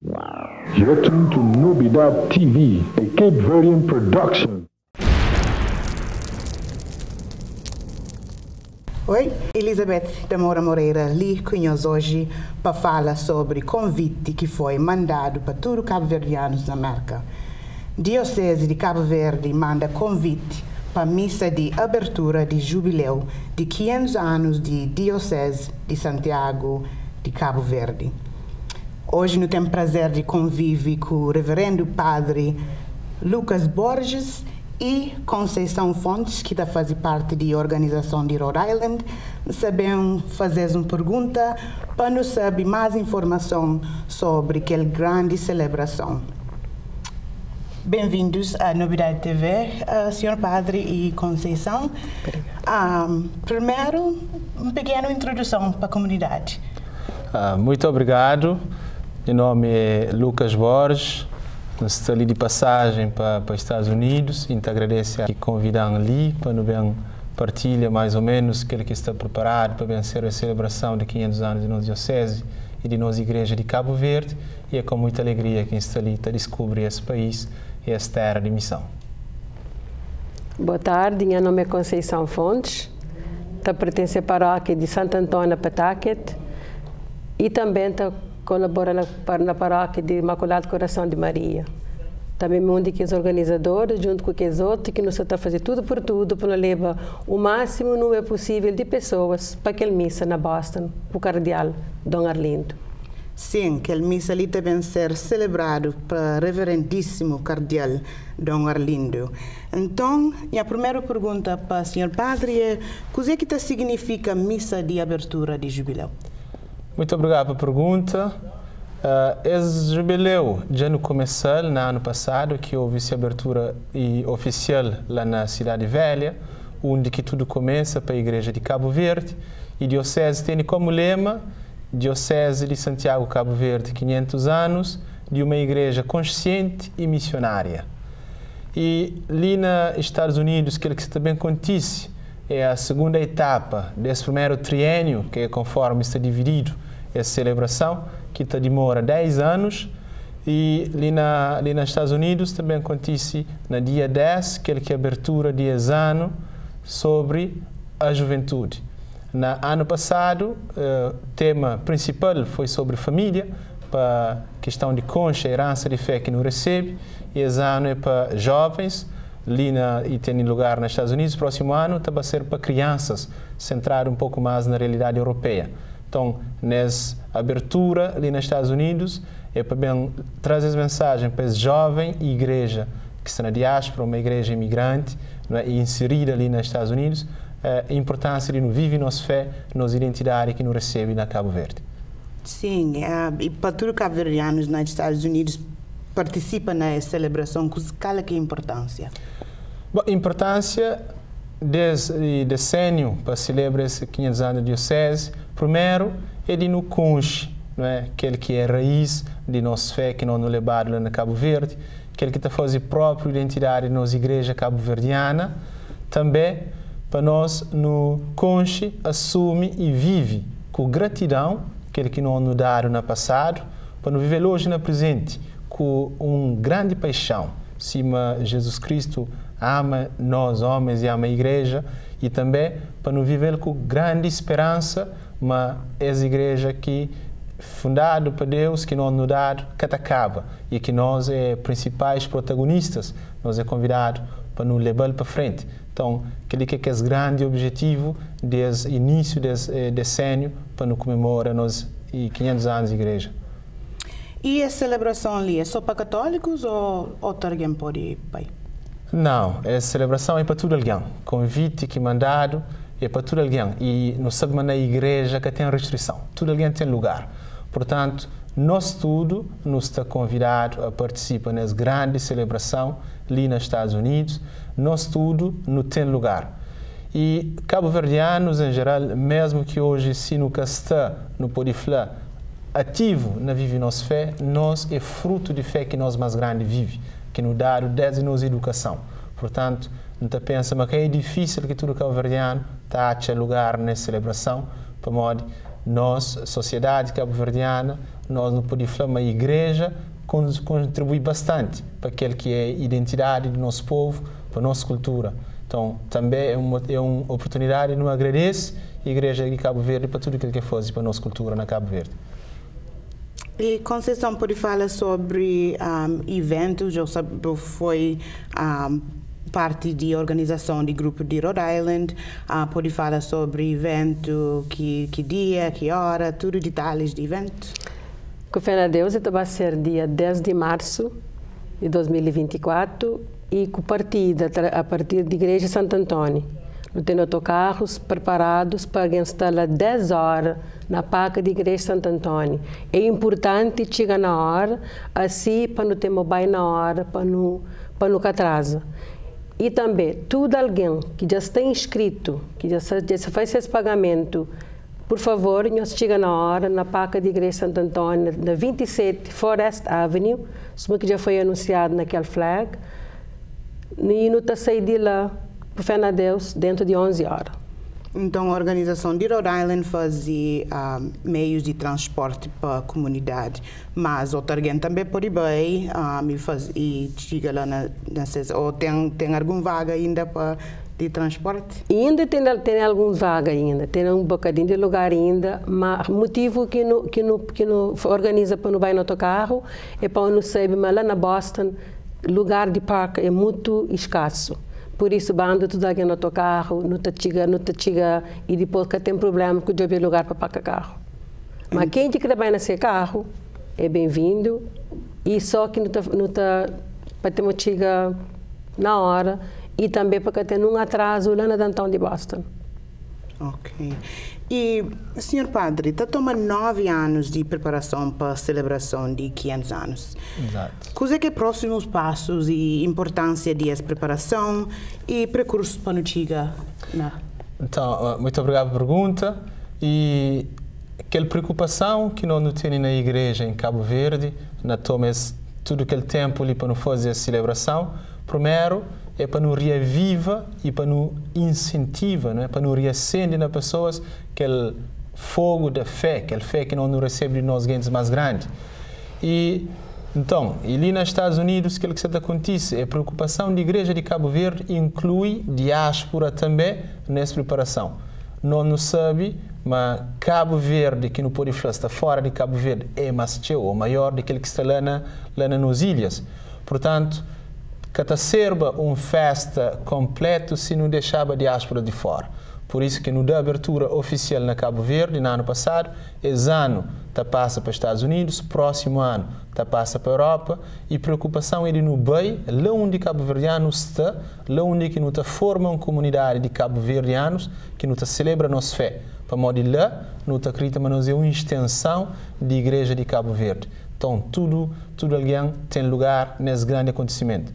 You're tuned to Nobidad TV, a Cape Verdean production. Oi, Elizabeth da Moreira ali com nós hoje para falar sobre convite que foi mandado para todos os cabo-verdianos na América. Diocese de Cabo Verde manda convite para a missa de abertura de jubileu de 500 anos de Diocese de Santiago de Cabo Verde. Hoje nós temos o prazer de conviver com o reverendo padre Lucas Borges e Conceição Fontes, que está fazendo parte da organização de Rhode Island. Sabemos fazer uma pergunta para nos saber mais informação sobre aquela grande celebração. Bem-vindos à Nobidad TV, Sr. Padre e Conceição. Primeiro, uma pequena introdução para a comunidade. Muito obrigado. Meu nome é Lucas Borges. Estou ali de passagem para os Estados Unidos e te agradeço que convidam ali para nos partilhar mais ou menos aquilo que está preparado para vencer a celebração de 500 anos de nossa diocese e de nossa igreja de Cabo Verde. E é com muita alegria que está ali para descobrir esse país e essa terra de missão. Boa tarde, meu nome é Conceição Fontes, pertenço à paróquia de Santo Antônio Pataquet e também colabora na paróquia de Imaculado Coração de Maria. Também um dos organizadores, junto com os outros, que nos está fazendo tudo por tudo, para levar o máximo número possível de pessoas para aquela missa na Boston, o cardeal Dom Arlindo. Sim, aquela missa ali deve ser celebrado para o reverendíssimo cardeal Dom Arlindo. Então, a primeira pergunta para o Sr. Padre é: o que significa missa de abertura de jubileu? Muito obrigado pela pergunta. Esse jubileu já no começou, no ano passado, que houve essa abertura oficial lá na Cidade Velha, onde que tudo começa para a Igreja de Cabo Verde. E a Diocese tem como lema Diocese de Santiago Cabo Verde, 500 anos, de uma igreja consciente e missionária. E ali nos Estados Unidos, aquilo que também acontece é a segunda etapa desse primeiro triênio, que é conforme está dividido essa celebração, que demora 10 anos. E ali nos Estados Unidos também acontece no dia 10, que é a abertura de ano sobre a juventude. No ano passado, o tema principal foi sobre família, para a questão de concha, herança de fé que não recebe. E esse ano é para jovens, e tem lugar nos Estados Unidos. Próximo ano vai ser para crianças, centrado um pouco mais na realidade europeia. Então, nessa abertura ali nos Estados Unidos, é para bem trazer essa mensagem para esse jovem e igreja que está na diáspora, uma igreja imigrante, não é, e inserida ali nos Estados Unidos, a importância de não viver nossa fé, nossa identidade que não recebe na Cabo Verde. Sim, e para todos os cabo-verdianos nos Estados Unidos participam na celebração, qual é a importância? Bom, a importância desde decênio para celebrar esses 500 anos de diocese, primeiro é de no conche, não é? Aquele que é a raiz de nossa fé que não nos levado lá na Cabo Verde, aquele que está fazendo a própria identidade de nossa igreja cabo-verdiana, também para nós no conche, assume e vive com gratidão aquele que não nos deram no passado, para nos viver hoje no presente com uma grande paixão, cima Jesus Cristo ama nós homens e ama a igreja, e também para nos viver com grande esperança, mas essa igreja que fundado por Deus, que não nos dá, que acaba, e que nós é principais protagonistas, nós é convidado para nos levar para frente. Então, aquele que é esse grande objetivo desde o início desse decênio para nos comemorar nos 500 anos de igreja. E a celebração ali é só para católicos ou alguém pode ir? Não, essa celebração é para todo alguém. Convite que mandado é para todo alguém. E não sabe na igreja que tem restrição. Todo alguém tem lugar. Portanto, nós tudo nos está convidado a participar nessa grande celebração ali nos Estados Unidos. Nós tudo não tem lugar. E cabo-verdianos em geral, mesmo que hoje se nunca está no pode falar ativo na vive nossa fé, nós é fruto de fé que nós mais grande vive, que nos dá desde nossa educação. Portanto, não te pensa, mas que é difícil que todo cabo-verdiano está a ter lugar nessa celebração, para modo nós, sociedade cabo-verdiana, nós não podemos falar, mas a igreja contribui bastante para aquele que é a identidade do nosso povo, para a nossa cultura. Então, também é uma oportunidade de nos agradecer a igreja de Cabo Verde para tudo aquilo que faz para a nossa cultura na Cabo Verde. E Conceição pode falar sobre eventos, ou foi parte de organização de grupo de Rhode Island, pode falar sobre evento, que dia, que hora, tudo detalhes de evento? Com fé na Deus, vai ser dia 10 de março de 2024 e com partida a partir da Igreja Santo Antônio. Nós temos autocarros preparados para instalar 10 horas na paca da Igreja Santo Antônio. É importante chegar na hora, assim para não ter mobile na hora, para não atrasa. E também, todo alguém que já está inscrito, que já faz esse pagamento, por favor, nós chega na hora, na paca da Igreja Santo Antônio, na 27 Forest Avenue, que já foi anunciado naquele flag, e não está saindo de lá, por fé na Deus, dentro de 11 horas. Então, a organização de Rhode Island fazia meios de transporte para a comunidade, mas outro alguém também pode ir e chegar lá ou tem alguma vaga ainda para de transporte? Ainda tem alguma vaga ainda, tem um bocadinho de lugar ainda, mas o motivo que não organiza para não vai no autocarro é para não saber, mas lá na Boston, lugar de parque é muito escasso. Por isso, banda tudo aqui no autocarro, não te chega, e depois que tem problema, que eu tenho lugar para pagar carro. Mas quem que trabalha nesse carro é bem-vindo, e só que não para ter chega na hora, e também para ter um atraso lá na downtown de Boston. Ok. E, senhor padre, está tomando 9 anos de preparação para a celebração de 500 anos. Exato. Quais são os próximos passos e importância dessa preparação e percurso para não chegar? Então, muito obrigado pela pergunta. E aquela preocupação que nós temos na igreja em Cabo Verde, na tomamos todo aquele tempo ali para não fazer a celebração, primeiro é para nos reaviva e para nos incentiva, não é? Para nos reacender nas pessoas aquele fogo da fé, aquela fé que não recebe de nós gentes mais grandes. E então, ali nos Estados Unidos, aquilo que acontece é a preocupação da igreja de Cabo Verde inclui diáspora também nessa preparação. Não sabe, mas Cabo Verde, que não pode falar, está fora de Cabo Verde, é mais cheio, ou maior do que está lá nas ilhas. Portanto, que serba uma festa completa se não deixava a diáspora de fora. Por isso que no da abertura oficial na Cabo Verde, no ano passado, esse ano está passa para os Estados Unidos, próximo ano está passa para a Europa, e a preocupação é de no bem, lá onde cabo-verdianos está, lá onde que não está forma uma comunidade de cabo-verdianos que não está celebra a nossa fé. Para modo de lá, não está acredita, mas nós é uma extensão da igreja de Cabo Verde. Então, tudo alguém tem lugar nesse grande acontecimento.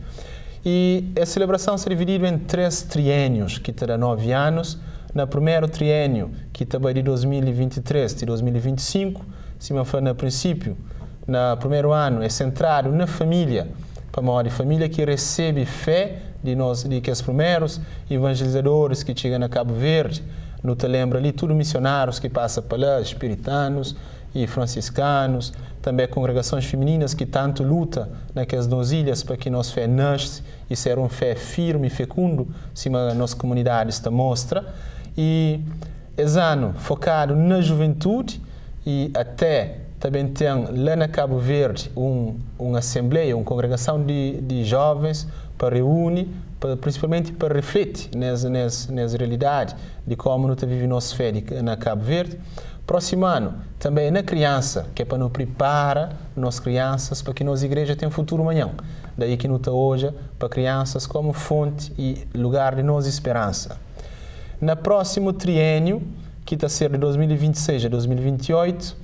E a celebração se divide em 3 triênios, que terá 9 anos. No primeiro triênio, que está de 2023 e 2025, se me for no princípio, no primeiro ano é centrado na família, para uma família que recebe fé de que os primeiros evangelizadores que chegam a Cabo Verde. Não te lembra ali, tudo missionários que passam por lá, espiritanos e franciscanos, também congregações femininas que tanto lutam naquelas 2 ilhas para que nossa fé nasce e ser uma fé firme e fecundo, cima a nossa comunidade está mostra. E esse ano focado na juventude e até também tem lá na Cabo Verde uma assembleia, uma congregação de jovens para reunir, principalmente para refletir nessa realidade de como nós vivemos nossa fé na Cabo Verde. Próximo ano, também na criança, que é para nos preparar nossas crianças para que nossa igreja tenha um futuro amanhã. Daí que nós está hoje para crianças como fonte e lugar de nossa esperança. No próximo triênio, que está a ser de 2026 a 2028,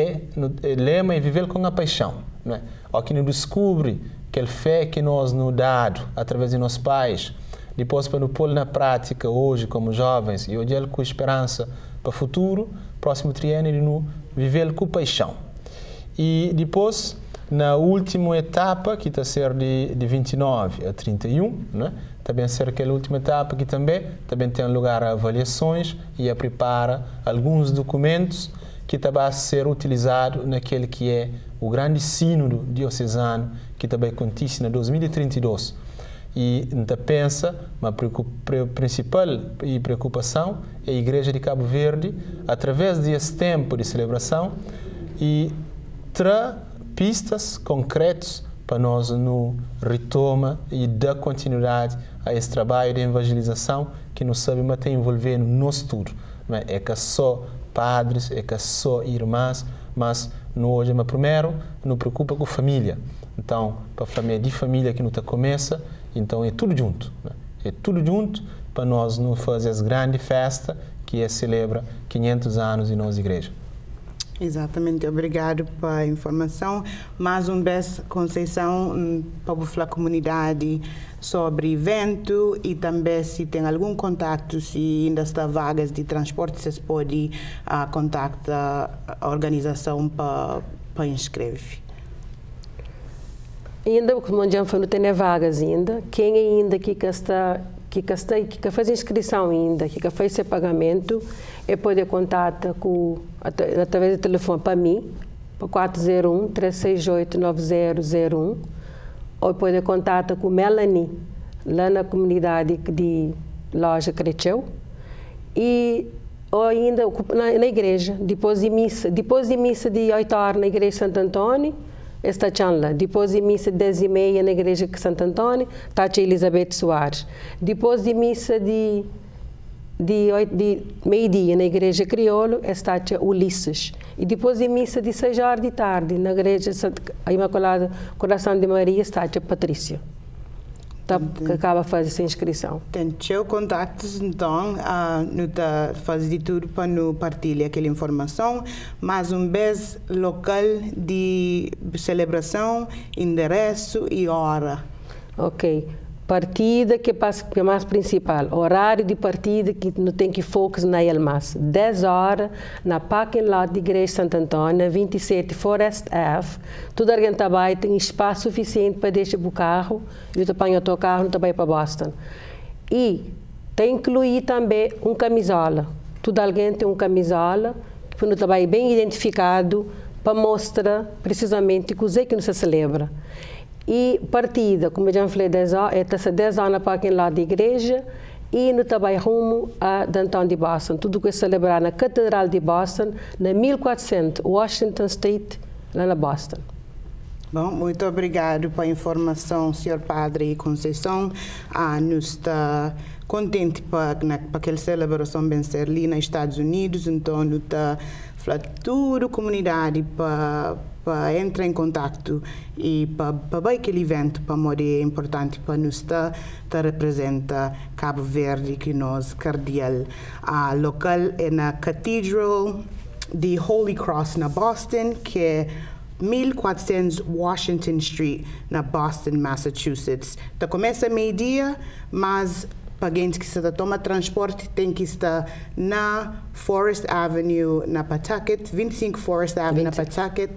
o lema é viver com a paixão. Não é? O que nos descobre que a fé que nós nos dado através de nossos pais, depois para nos pôr na prática hoje como jovens e olhar com esperança para o futuro, próximo triênio de nos viver com paixão. E depois, na última etapa, que está a ser de 29 a 31, né? Também ser aquela última etapa que também tem lugar a avaliações e a prepara alguns documentos que vai ser utilizado naquele que é o grande sínodo diocesano que também acontece em 2032. E a gente pensa, a principal preocupação é a Igreja de Cabo Verde, através desse tempo de celebração, e traz pistas concretas para nós no retoma e dar continuidade a esse trabalho de evangelização que nós sabemos tem envolvendo nós tudo. É que só padres, é que só irmãs, mas hoje, primeiro, nos preocupa com a família. Então, para a família de família que não começa, então é tudo junto. É tudo junto para nós não fazer as grandes festas que celebra 500 anos de nossa igreja. Exatamente, obrigado pela informação. Mais uma vez, Conceição, para a comunidade sobre evento e também se tem algum contato, se ainda está vagas de transporte, vocês podem contactar a organização para inscrever. Ainda, como já falou, tem vagas ainda. Quem ainda que faz inscrição ainda, que faz esse pagamento, pode contatar através do telefone para mim, para 401-368-9001, ou pode contatar com Melanie, lá na comunidade de Loja Cresceu, ou ainda na igreja, depois de missa de 8 horas na igreja de Santo Antônio, está lá. Depois de missa de 10h30 na igreja de Santo Antônio, está a Elizabeth Soares. Depois de missa de meio-dia na igreja Crioulo, está a Ulisses. E depois de missa de 6 horas de tarde na igreja Imaculado Coração de Maria, está a Patrícia. Que acaba de fazer essa inscrição. Tem seus contactos, então, não faz de tudo para não partilhar aquela informação, mas vez local de celebração, endereço e hora. Ok. Partida que é mais principal, horário de partida que não tem que focar na Elmas. 10 horas na parking lot de Igreja Santo Antônio, 27 Forest Ave. Tudo alguém também tem espaço suficiente para deixar o carro. Eu apanho o teu carro, não também para Boston. E tem que incluir também camisola. Tudo alguém tem camisola que não também bem identificado para mostrar precisamente o que não se celebra. E partida, como eu já falei, 10 horas para quem lá da igreja e no trabalho rumo a Downtown de Boston. Tudo que é celebrar na Catedral de Boston, na 1400 Washington Street, lá na Boston. Bom, muito obrigado pela informação, Sr. Padre Conceição. Nos está contente para aquela celebração bem ser ali nos Estados Unidos, então nos está falando toda a comunidade para entrar em contato e para aquele evento para morir é importante para nos representa Cabo Verde que nós cardeal. A local é na Cathedral de Holy Cross na Boston, que é 1400 Washington Street na Boston, Massachusetts. Começa meio-dia, mas para gente que está toma transporte tem que estar na Forest Avenue na Pawtucket, 25 Forest Avenue na Pawtucket,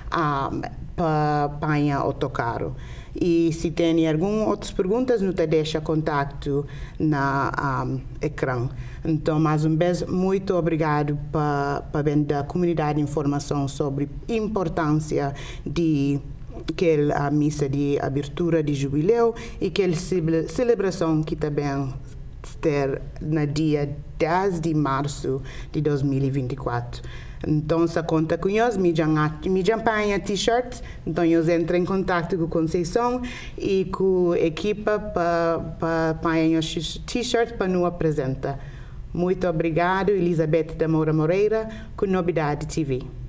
para apanhar autocarro. E se tem algumas outras perguntas, não te deixa contato na ecrã. Então, mais uma vez, muito obrigado para a comunidade informação sobre a importância de aquela missa de abertura de jubileu e aquela celebração que também ter no dia 10 de março de 2024. Então, se conta com nós, me apanha t-shirt, então eu entro em contato com a Conceição e com a equipa para apanhar os t-shirts para nos apresentar. Muito obrigado, Elizabeth da Moura Moreira, com Novidade TV.